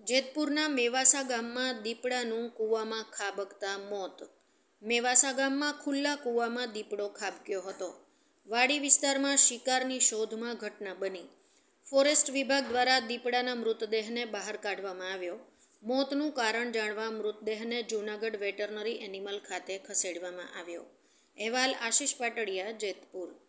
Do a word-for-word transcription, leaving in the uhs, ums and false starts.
જેતપુરના મેવાસા ગામમાં દીપડાનું કૂવામાં ખાબકતા મોત. મેવાસા ગામમાં ખુલ્લા કૂવામાં દીપડો ખાબક્યો હતો. વાડી વિસ્તારમાં શિકારની શોધમાં ઘટના બની. ફોરેસ્ટ વિભાગ દ્વારા દીપડાના મૃતદેહને બહાર કાઢવામાં આવ્યો. મોતનું કારણ જાણવા મૃતદેહને જૂનાગઢ વેટરનરી એનિમલ ખાતે ખસેડવામાં આવ્યો. અહેવાલ આશિષ પાટડિયા, જેતપુર.